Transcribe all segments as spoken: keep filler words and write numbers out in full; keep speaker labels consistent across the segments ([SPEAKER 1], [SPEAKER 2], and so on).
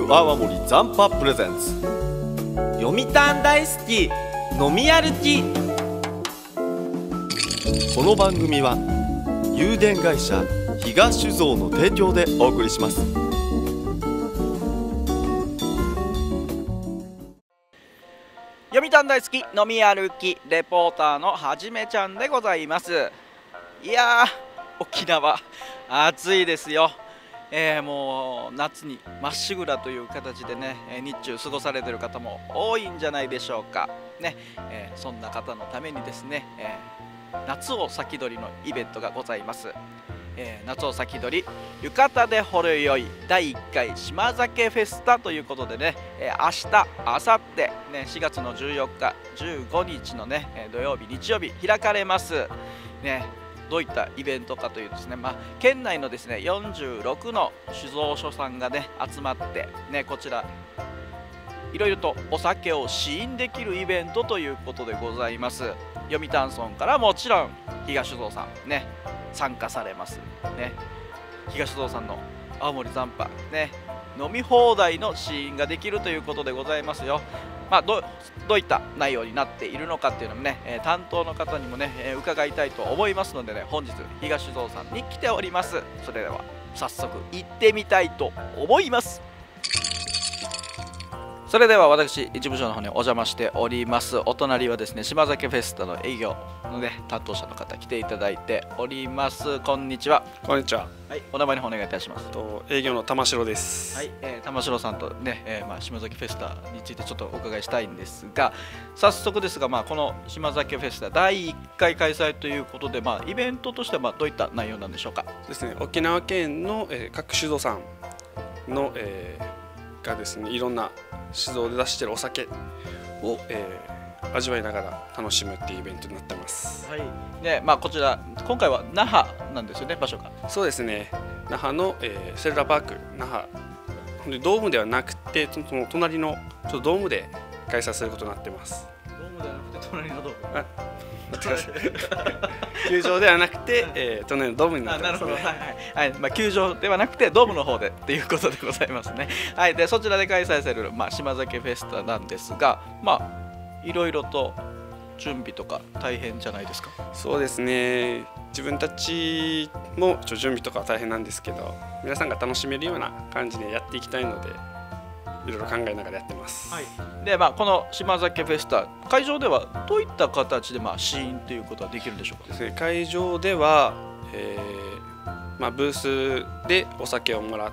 [SPEAKER 1] 泡盛残波プレゼンツ
[SPEAKER 2] 読谷大好き飲み歩き。
[SPEAKER 1] この番組は有電会社東酒造の提供でお送りします。
[SPEAKER 2] 読谷大好き飲み歩きレポーターのはじめちゃんでございます。いやー、沖縄暑いですよ。えー、もう夏にまっしぐらという形でね、日中過ごされている方も多いんじゃないでしょうかね。えー、そんな方のためにですね、えー、夏を先取りのイベントがございます。えー、夏を先取り浴衣でほろ酔いだいいっかい島酒フェスタということでね、えー、明日明後日ね、しがつのじゅうよっかじゅうごにちのね、えー、土曜日日曜日開かれますね。どういったイベントかというとですね、まあ、県内のですねよんじゅうろくの酒造所さんがね集まってね、こちらいろいろとお酒を試飲できるイベントということでございます。読谷村からもちろん東酒造さんね参加されますね。東酒造さんの青森残波ね、飲み放題の試飲ができるということでございますよ。まあ、ど, どういった内容になっているのかっていうのもね、えー、担当の方にもね、えー、伺いたいと思いますのでね、本日東酒造さんに来ております。それでは早速行ってみたいと思います。それでは私事務所の方にお邪魔しております。お隣はですね島酒フェスタの営業のね担当者の方来ていただいております。こんにちは。
[SPEAKER 3] こんにちは。
[SPEAKER 2] はい、お名前の方お願いいたします。
[SPEAKER 3] と営業の玉城です。
[SPEAKER 2] はい、えー、玉城さんとね、えー、まあ島酒フェスタについてちょっとお伺いしたいんですが、早速ですが、まあこの島酒フェスタだいいっかい開催ということで、まあイベントとしてはまあどういった内容なんでしょうか。
[SPEAKER 3] ですね、沖縄県の、えー、各酒造さんの、えー、がですねいろんな酒造で出しているお酒を、えー、味わいながら楽しむっていうイベントになってます。
[SPEAKER 2] はい。で、まあこちら今回は那覇なんですよね、場所が。
[SPEAKER 3] そうですね。那覇の、えー、セルラーパーク那覇でドームではなくてその隣のちょっとドームで開催することになってます。
[SPEAKER 2] ドームではなくて隣のドーム。
[SPEAKER 3] あ、待ってください。球場ではなくて、えー、隣のドームになってますね。
[SPEAKER 2] なるほど、はいはい、はい、まあ球場ではなくてドームの方でっていうことでございますね。はい、でそちらで開催されるまあ島酒フェスタなんですが、まあいろいろと準備とか大変じゃないですか。
[SPEAKER 3] そうですね。自分たちもちょ準備とかは大変なんですけど、皆さんが楽しめるような感じでやっていきたいので、いろいろ考えながらやってます。はい。
[SPEAKER 2] で、まあこの島酒フェスタ会場ではどういった形でまあ試飲ということはできるんでしょうか。
[SPEAKER 3] ですね、会場では、えー、まあブースでお酒をもらって、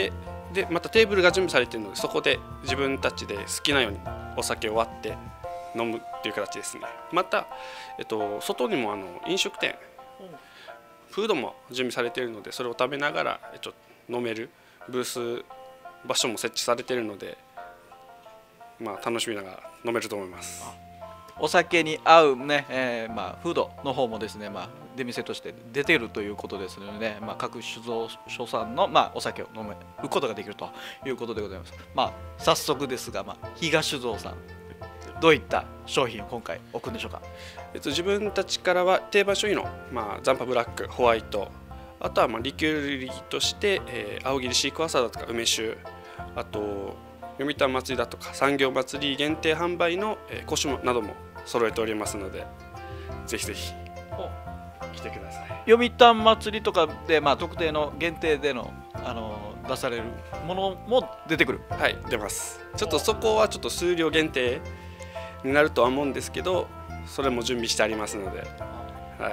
[SPEAKER 3] でまたテーブルが準備されているので、そこで自分たちで好きなようにお酒を割って飲むっていう形ですね。また、えっと、外にもあの飲食店、フードも準備されているので、それを食べながら、えっと、飲めるブース場所も設置されているので、まあ、楽しみながら飲めると思います。
[SPEAKER 2] お酒に合う、ねえーまあ、フードの方もですね、まあ、出店として出ているということですので、ね、まあ、各酒造所さんの、まあ、お酒を飲めることができるということでございます。まあ、早速ですが、まあ、東酒造さんどういった商品を今回置くんでしょうか。
[SPEAKER 3] えっと、自分たちからは定番商品の、まあ、残波ブラック、ホワイト、あとはまあリキュールとして、えー、青桐シークワーサーだとか梅酒、あと読谷祭りだとか産業祭り限定販売の、えー、古酒なども揃えておりますので、ぜひぜひ来てください。
[SPEAKER 2] 読谷祭りとかで、まあ、特定の限定での、あの出されるものも出てくる。
[SPEAKER 3] はい、出ます。ちょっとそこはちょっと数量限定になるとは思うんですけど、それも準備してありますので、はい。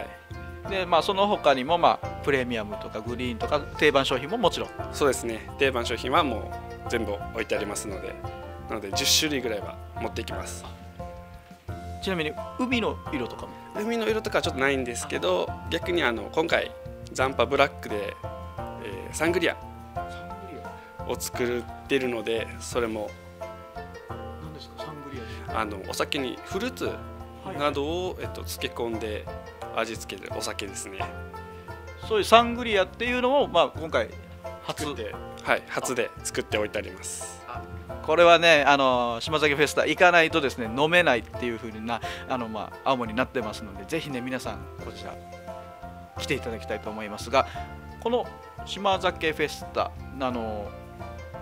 [SPEAKER 2] で、まあ、その他にも、まあ、プレミアムとかグリーンとか定番商品ももちろん。
[SPEAKER 3] そうですね。定番商品はもう全部置いてありますので、なのでじゅっしゅるいぐらいは持っていきます。
[SPEAKER 2] ちなみに海の色とかも。
[SPEAKER 3] 海の色とかはちょっとないんですけど、逆にあの今回残波ブラックで、えー、サングリアを作ってるので、それも
[SPEAKER 2] 何ですかサングリア。
[SPEAKER 3] あのお酒にフルーツなどを、えっと、漬け込んで味付けるお酒ですね。
[SPEAKER 2] そういうサングリアっていうのも、まあ、今回初
[SPEAKER 3] で、はい、初で作っておいてあります。
[SPEAKER 2] これはね、あの島酒フェスタ行かないとですね飲めないっていう風になあの、まあ、青森になってますので、ぜひね皆さんこちら来ていただきたいと思いますが、この島酒フェスタあの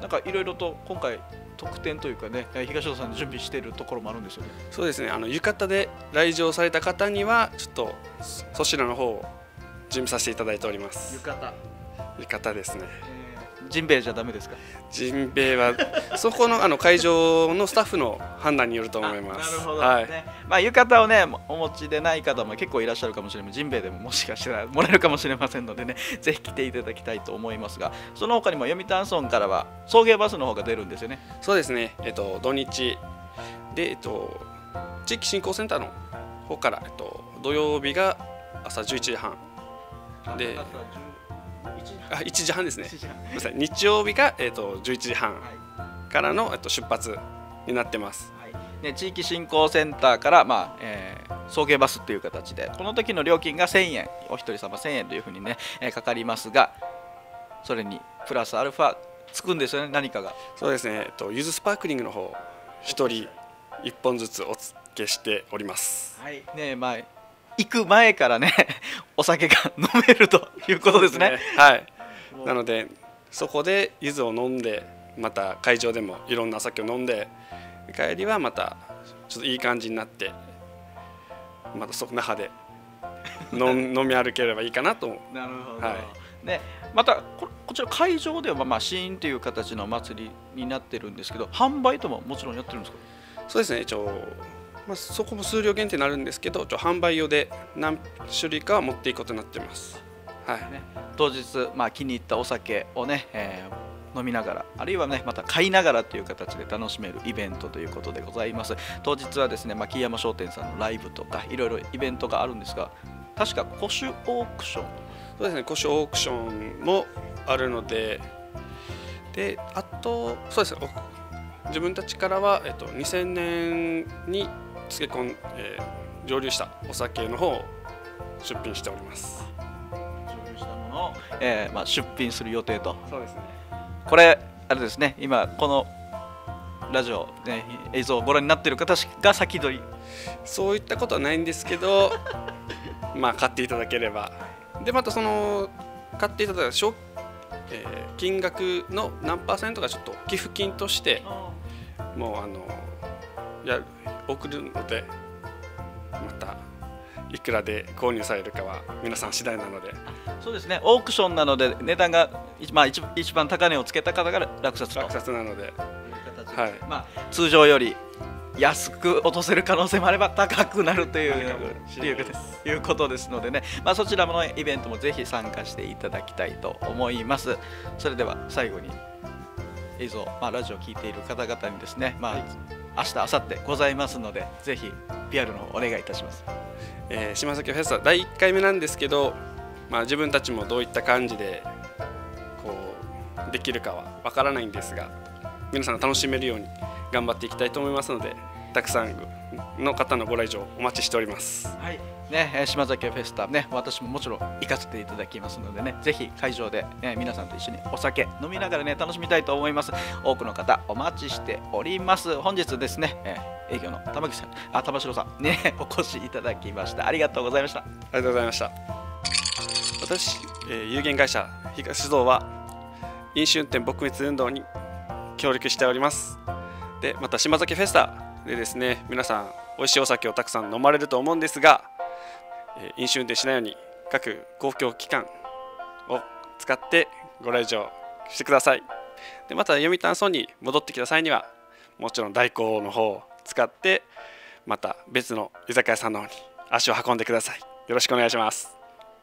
[SPEAKER 2] なんかいろいろと今回特典というかね、東野さんで準備しているところもあるんですよね。
[SPEAKER 3] そうですね、あの浴衣で来場された方にはちょっとそちらの方を準備させていただいております。
[SPEAKER 2] 浴衣、
[SPEAKER 3] 浴衣ですね。
[SPEAKER 2] えー、ジンベエじゃダメですか？
[SPEAKER 3] ジンベエはそこのあの会場のスタッフの判断によると思います。
[SPEAKER 2] なるほど、
[SPEAKER 3] はい、
[SPEAKER 2] ね、まあ浴衣をねお持ちでない方も結構いらっしゃるかもしれません。ジンベエでももしかしたらもらえるかもしれませんのでね、ぜひ来ていただきたいと思いますが、その他にも読谷村からは送迎バスの方が出るんですよね。
[SPEAKER 3] そうですね、えっと土日で、えっと地域振興センターの方から、えっと土曜日が朝じゅういちじはんで、あいちじはんですね。ごめんなさい、日曜日が、えー、とじゅういちじはんからの、えー、と出発になってます。
[SPEAKER 2] はいね、地域振興センターから、まあえー、送迎バスという形で、この時の料金がせんえん、お一人様せんえんというふうにね、えー、かかりますが、それにプラスアルファつくんですよね、何かが。
[SPEAKER 3] そうですね、えっと、ゆずスパークリングの方ひとりいっぽんずつお付けしております。
[SPEAKER 2] はいね、まあ行く前からねお酒が飲めるということですね。
[SPEAKER 3] はい、なのでそこで柚子を飲んで、また会場でもいろんなお酒を飲んで、帰りはまたちょっといい感じになって、またそこ那覇で飲飲み歩ければいいかなと思う。
[SPEAKER 2] なるほど、
[SPEAKER 3] はい、
[SPEAKER 2] ね、また こ, こちら会場ではまあシーンという形のお祭りになってるんですけど、販売とももちろんやってるんですか？
[SPEAKER 3] そうですね、一応まあ、そこも数量限定になるんですけど、ちょ販売用で何種類かは持っていくことになってます。はい
[SPEAKER 2] ね、当日、まあ、気に入ったお酒をね、えー、飲みながら、あるいはねまた買いながらという形で楽しめるイベントということでございます。当日はですね、牧山商店さんのライブとかいろいろイベントがあるんですが、確か古酒オークション、
[SPEAKER 3] そうですね、古酒オークションもあるので、であとそうですね、自分たちからは、えっと、にせんねんに漬け込ん、えー、蒸留したお酒の方を出品しております。
[SPEAKER 2] 蒸留したものを、えーまあ、出品する予定と。
[SPEAKER 3] そうですね。
[SPEAKER 2] これあれですね、今このラジオ、ね、映像をご覧になっている方が先取り。
[SPEAKER 3] そういったことはないんですけどまあ買っていただければ、でまたその買っていただいた、えー、金額の何パーセントかちょっと寄付金としてもうあのや送るので、またいくらで購入されるかは皆さん次第なので。
[SPEAKER 2] そうですね、オークションなので値段が、まあ、一, 一番高値をつけた方が落札と
[SPEAKER 3] 落札なので、
[SPEAKER 2] はい、まあ、通常より安く落とせる可能性もあれば高くなるといういうことですのでね、まあ、そちらのイベントもぜひ参加していただきたいと思います。それでは最後に映像、まあ、ラジオを聞いている方々にですね、まあ、明日明後日ございますので、ぜひ ピーアール の方お願いいたします。
[SPEAKER 3] えー、島崎フェスタだいいっかいめなんですけど、まあ、自分たちもどういった感じでこうできるかはわからないんですが、皆さんが楽しめるように頑張っていきたいと思いますので、たくさんの方のご来場お待ちしております。
[SPEAKER 2] はいね、島崎フェスタね、私ももちろん行かせていただきますのでね、ぜひ会場で、ね、皆さんと一緒にお酒飲みながらね楽しみたいと思います。多くの方お待ちしております。本日ですね、えー、営業の玉木さん、あ玉城さんねお越しいただきました。ありがとうございました。あ
[SPEAKER 3] りがとうございました。私、えー、有限会社東酒造は飲酒運転撲滅運動に協力しております。でまた島崎フェスタでですね、皆さん美味しいお酒をたくさん飲まれると思うんですが、えー、飲酒運転しないように各公共機関を使ってご来場してください。でまた読谷村に戻ってきた際にはもちろん代行の方を使ってまた別の居酒屋さんの方に足を運んでください。よろしくお願いします。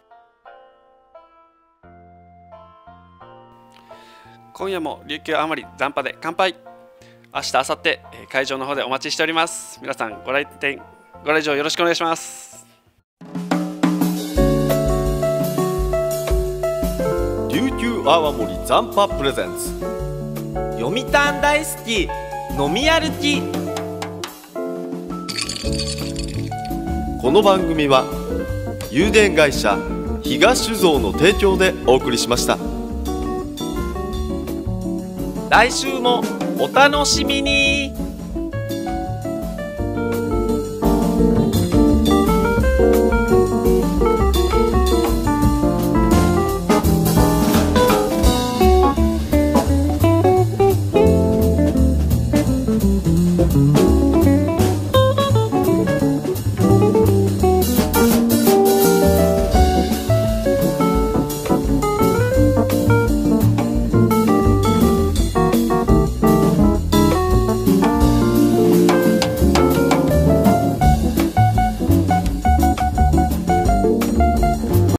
[SPEAKER 3] 今夜も琉球あまり残波で乾杯。明日明後日会場の方でお待ちしております。皆さんご来店ご来場よろしくお願いします。
[SPEAKER 1] 琉球泡盛残波プレゼンツ、
[SPEAKER 4] 読谷大好き飲み歩き。
[SPEAKER 1] この番組は有限会社東酒造の提供でお送りしました。
[SPEAKER 4] 来週もお楽しみに。